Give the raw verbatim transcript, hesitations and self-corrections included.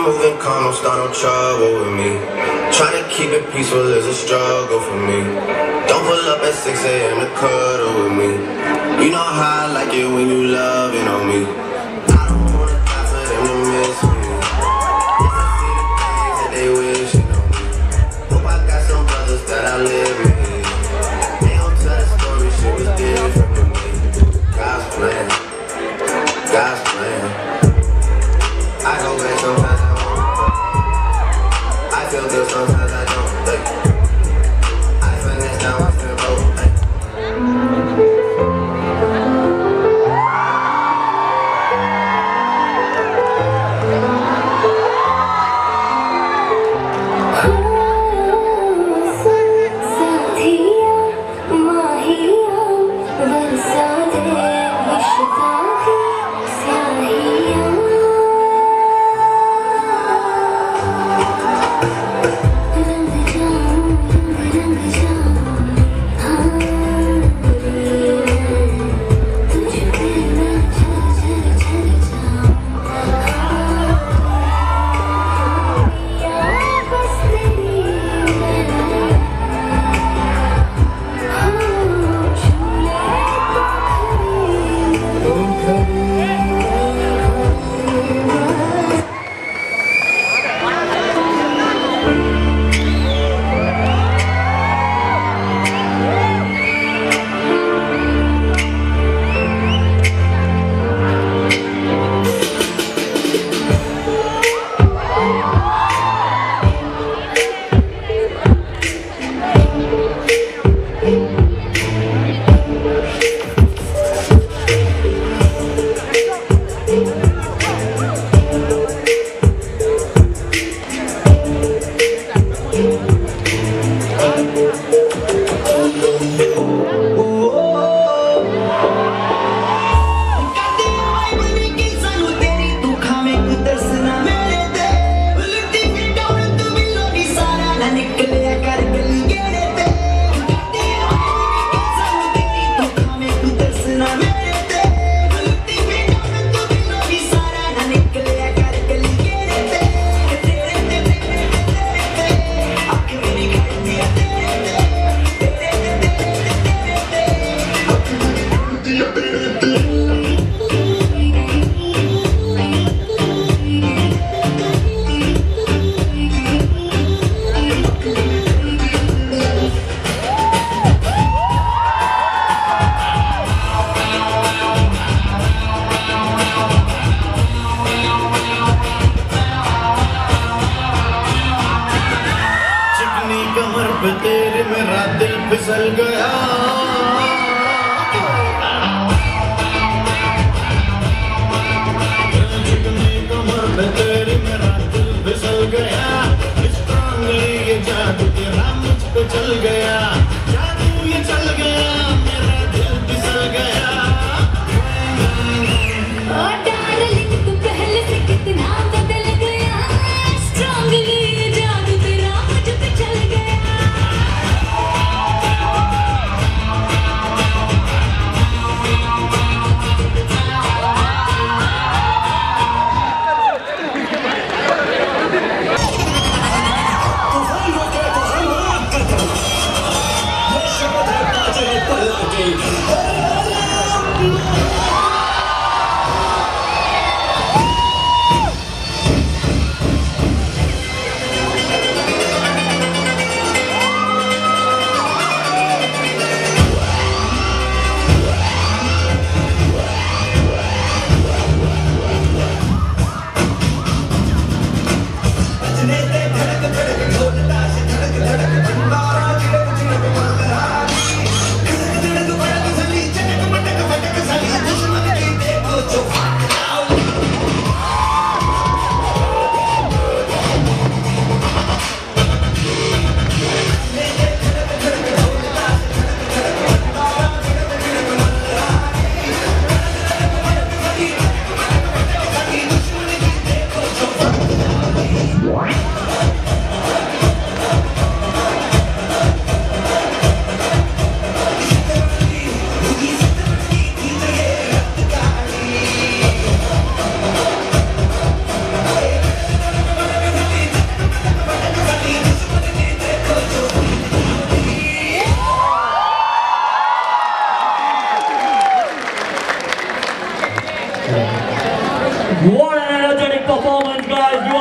moving calm, don't start no trouble with me. Trying to keep it peaceful is a struggle for me. Don't pull up at six A M to cuddle with me. You know how I like it when you loving on me. I don't wanna die for them to miss me. If I see the things that they wishing on me. Hope I got some brothers that I live with. They don't tell the story, shit was different for me. God's plan, God's plan. I go back sometimes I won't. I feel good sometimes I don't. Like, I finesse now I feel broke. Like. What an energetic performance, guys!